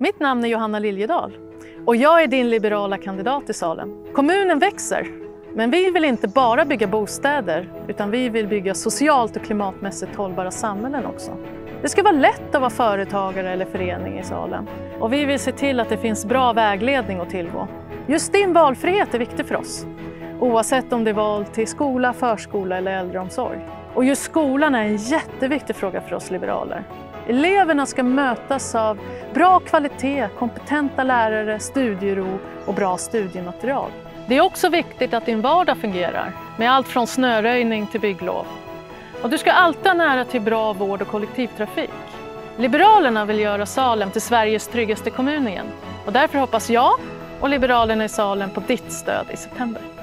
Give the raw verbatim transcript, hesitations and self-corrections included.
Mitt namn är Johanna Liljedahl och jag är din liberala kandidat i Salem. Kommunen växer, men vi vill inte bara bygga bostäder utan vi vill bygga socialt och klimatmässigt hållbara samhällen också. Det ska vara lätt att vara företagare eller förening i Salem och vi vill se till att det finns bra vägledning att tillgå. Just din valfrihet är viktig för oss, oavsett om det är val till skola, förskola eller äldreomsorg. Och just skolan är en jätteviktig fråga för oss liberaler. Eleverna ska mötas av bra kvalitet, kompetenta lärare, studiero och bra studiematerial. Det är också viktigt att din vardag fungerar, med allt från snöröjning till bygglov. Och du ska alltid ha nära till bra vård och kollektivtrafik. Liberalerna vill göra Salem till Sveriges tryggaste kommun igen. Och därför hoppas jag och Liberalerna i Salem på ditt stöd i september.